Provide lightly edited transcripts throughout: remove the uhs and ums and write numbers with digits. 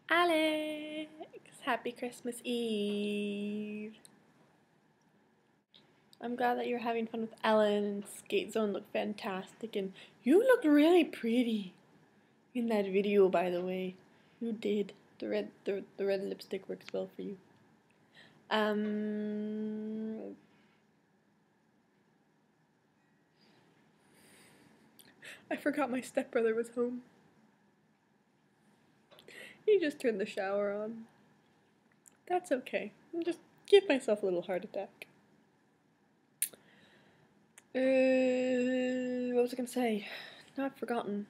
Alex! Happy Christmas Eve! I'm glad that you're having fun with Ellen, and Skate Zone looked fantastic, and you looked really pretty in that video, by the way. You did. The red lipstick works well for you. I forgot my stepbrother was home. He just turned the shower on. That's okay. I'll just give myself a little heart attack. What was I gonna say? Now I've forgotten.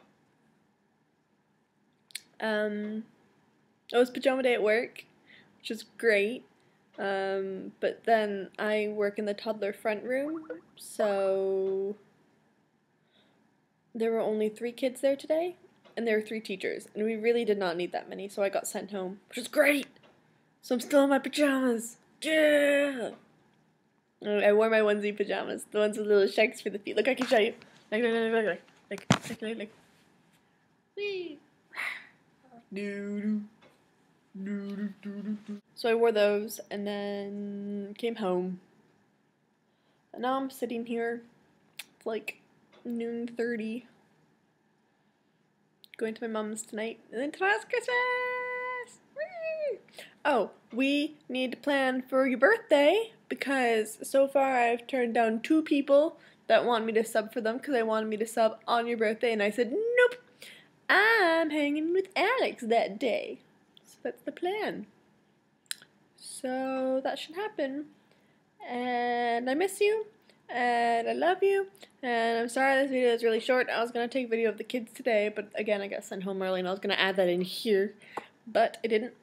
It was pajama day at work, which is great. But then I work in the toddler front room, so there were only 3 kids there today, and there were 3 teachers, and we really did not need that many, so I got sent home, which is great! So I'm still in my pajamas! Yeah! I wore my onesie pajamas, the ones with little sharks for the feet. Look, I can show you. Like. Whee! So I wore those and then came home. And now I'm sitting here. It's like noon 30. Going to my mom's tonight. And then tomorrow's Christmas! Whee! Oh, we need to plan for your birthday because so far I've turned down 2 people that want me to sub for them because they wanted me to sub on your birthday, and I said nope. I'm hanging with Alex that day. So that's the plan. So that should happen. And I miss you. And I love you. And I'm sorry this video is really short. I was going to take a video of the kids today, but again I got sent home early and I was going to add that in here. But I didn't.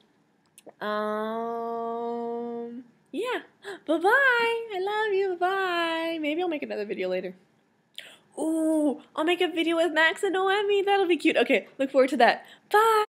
Yeah. Bye-bye. I love you. Bye. Maybe I'll make another video later. Ooh, I'll make a video with Max and Noemi. That'll be cute. Okay, look forward to that. Bye.